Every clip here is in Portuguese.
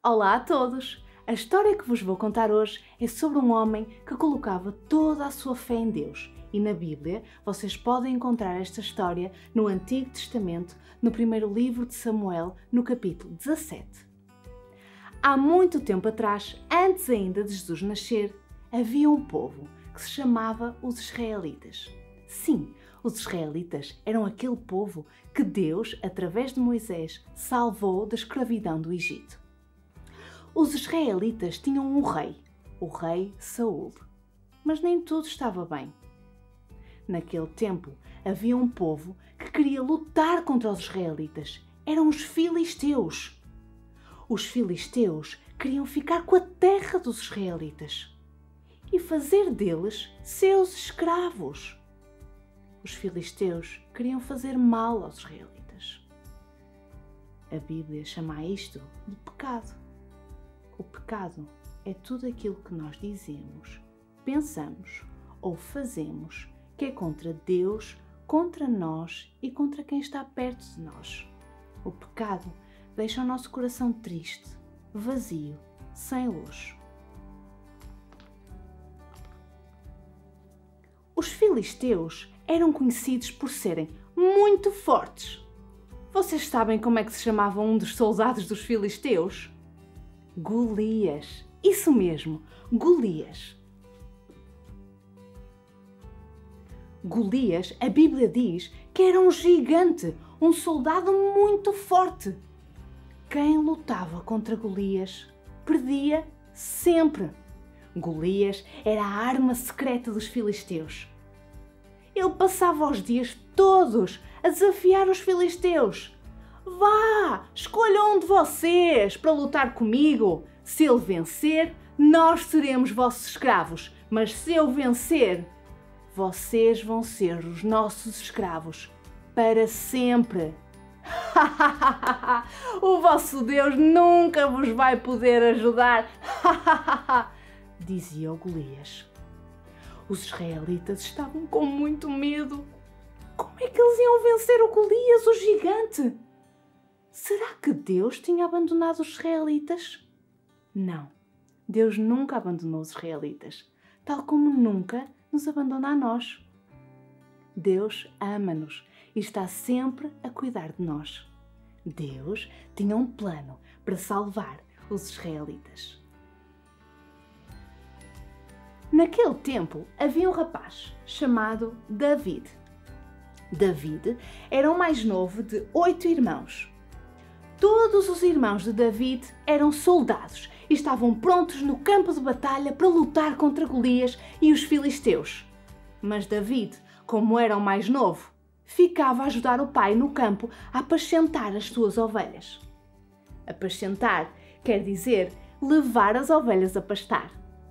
Olá a todos! A história que vos vou contar hoje é sobre um homem que colocava toda a sua fé em Deus. E na Bíblia vocês podem encontrar esta história no Antigo Testamento, no primeiro livro de Samuel, no capítulo 17. Há muito tempo atrás, antes ainda de Jesus nascer, havia um povo que se chamava os Israelitas. Sim, os Israelitas eram aquele povo que Deus, através de Moisés, salvou da escravidão do Egito. Os israelitas tinham um rei, o rei Saul. Mas nem tudo estava bem. Naquele tempo havia um povo que queria lutar contra os israelitas. Eram os filisteus. Os filisteus queriam ficar com a terra dos israelitas e fazer deles seus escravos. Os filisteus queriam fazer mal aos israelitas. A Bíblia chama isto de pecado. O pecado é tudo aquilo que nós dizemos, pensamos ou fazemos que é contra Deus, contra nós e contra quem está perto de nós. O pecado deixa o nosso coração triste, vazio, sem luz. Os filisteus eram conhecidos por serem muito fortes. Vocês sabem como é que se chamava um dos soldados dos filisteus? Golias. Isso mesmo, Golias. Golias, a Bíblia diz que era um gigante, um soldado muito forte. Quem lutava contra Golias perdia sempre. Golias era a arma secreta dos filisteus. Ele passava os dias todos a desafiar os filisteus. Vá, escolha um de vocês para lutar comigo. Se ele vencer, nós seremos vossos escravos. Mas se eu vencer, vocês vão ser os nossos escravos para sempre. O vosso Deus nunca vos vai poder ajudar, dizia o Golias. Os israelitas estavam com muito medo. Como é que eles iam vencer o Golias, o gigante? Será que Deus tinha abandonado os israelitas? Não, Deus nunca abandonou os israelitas, tal como nunca nos abandona a nós. Deus ama-nos e está sempre a cuidar de nós. Deus tinha um plano para salvar os israelitas. Naquele tempo havia um rapaz chamado David. David era o mais novo de 8 irmãos. Todos os irmãos de David eram soldados e estavam prontos no campo de batalha para lutar contra Golias e os filisteus. Mas David, como era o mais novo, ficava a ajudar o pai no campo a apacentar as suas ovelhas. Apacentar quer dizer levar as ovelhas a pastar.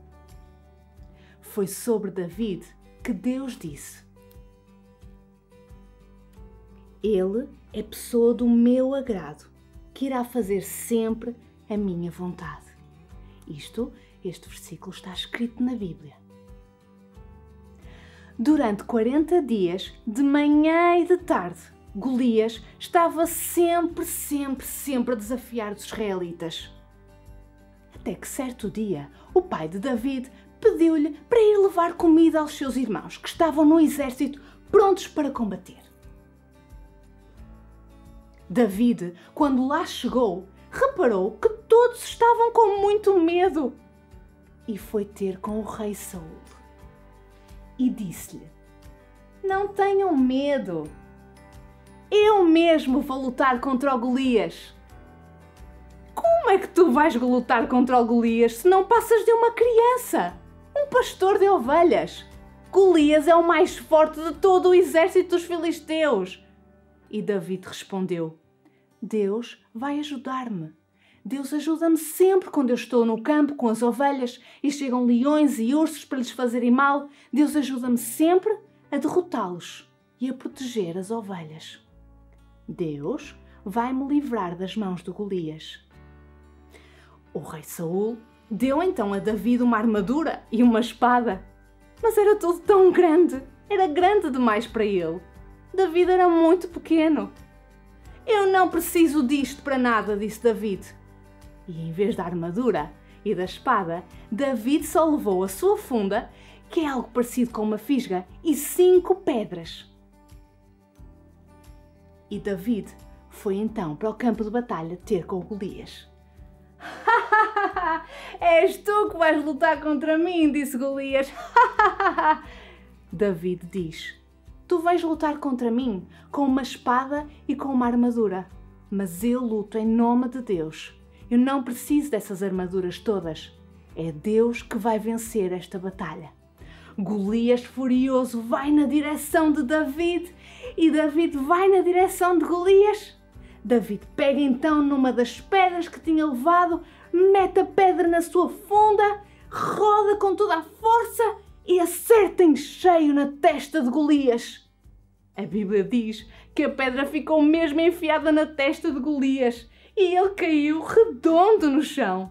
Foi sobre David que Deus disse: Ele é pessoa do meu agrado, que irá fazer sempre a minha vontade. Este versículo está escrito na Bíblia. Durante 40 dias, de manhã e de tarde, Golias estava sempre a desafiar os israelitas. Até que certo dia, o pai de David pediu-lhe para ir levar comida aos seus irmãos, que estavam no exército prontos para combater. David, quando lá chegou, reparou que todos estavam com muito medo e foi ter com o rei Saul. E disse-lhe: Não tenham medo, eu mesmo vou lutar contra o Golias. Como é que tu vais lutar contra o Golias se não passas de uma criança, um pastor de ovelhas? Golias é o mais forte de todo o exército dos filisteus. E David respondeu: Deus vai ajudar-me. Deus ajuda-me sempre quando eu estou no campo com as ovelhas e chegam leões e ursos para lhes fazerem mal. Deus ajuda-me sempre a derrotá-los e a proteger as ovelhas. Deus vai-me livrar das mãos de Golias. O rei Saul deu então a David uma armadura e uma espada. Mas era tudo tão grande, era grande demais para ele. David era muito pequeno. Eu não preciso disto para nada, disse David. E em vez da armadura e da espada, David só levou a sua funda, que é algo parecido com uma fisga, e 5 pedras. E David foi então para o campo de batalha ter com Golias. És tu que vais lutar contra mim, disse Golias. David diz: tu vais lutar contra mim com uma espada e com uma armadura, mas eu luto em nome de Deus. Eu não preciso dessas armaduras todas. É Deus que vai vencer esta batalha. Golias, furioso, vai na direção de David e David vai na direção de Golias. David pega então numa das pedras que tinha levado, mete a pedra na sua funda, roda com toda a força e acerta em cheio na testa de Golias. A Bíblia diz que a pedra ficou mesmo enfiada na testa de Golias e ele caiu redondo no chão.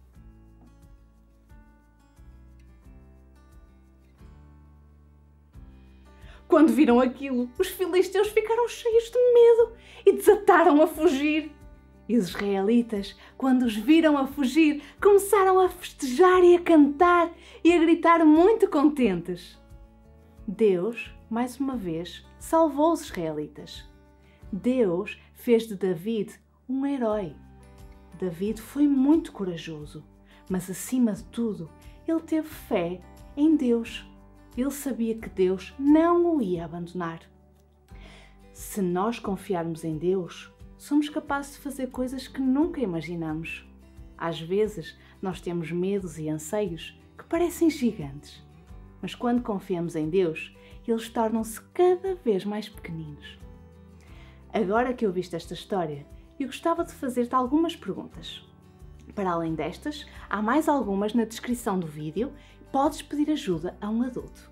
Quando viram aquilo, os filisteus ficaram cheios de medo e desataram a fugir. E os israelitas, quando os viram a fugir, começaram a festejar e a cantar e a gritar muito contentes. Deus, mais uma vez, salvou os israelitas. Deus fez de David um herói. David foi muito corajoso, mas acima de tudo, ele teve fé em Deus. Ele sabia que Deus não o ia abandonar. Se nós confiarmos em Deus, somos capazes de fazer coisas que nunca imaginamos. Às vezes, nós temos medos e anseios que parecem gigantes, mas quando confiamos em Deus, eles tornam-se cada vez mais pequeninos. Agora que ouviste esta história, eu gostava de fazer-te algumas perguntas. Para além destas, há mais algumas na descrição do vídeo. Podes pedir ajuda a um adulto.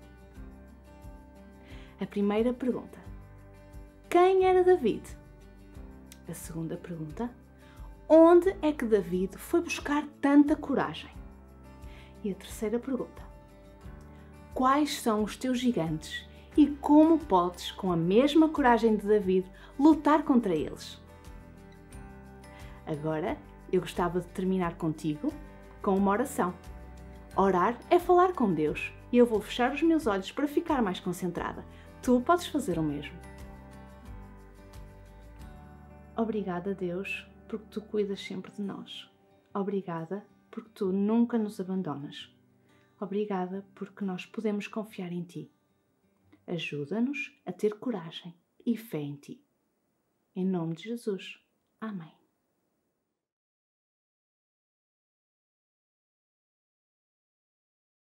A primeira pergunta: quem era David? A segunda pergunta: onde é que David foi buscar tanta coragem? E a terceira pergunta: quais são os teus gigantes e como podes, com a mesma coragem de David, lutar contra eles? Agora, eu gostava de terminar contigo com uma oração. Orar é falar com Deus e eu vou fechar os meus olhos para ficar mais concentrada. Tu podes fazer o mesmo. Obrigada, Deus, porque Tu cuidas sempre de nós. Obrigada porque Tu nunca nos abandonas. Obrigada porque nós podemos confiar em Ti. Ajuda-nos a ter coragem e fé em Ti. Em nome de Jesus. Amém.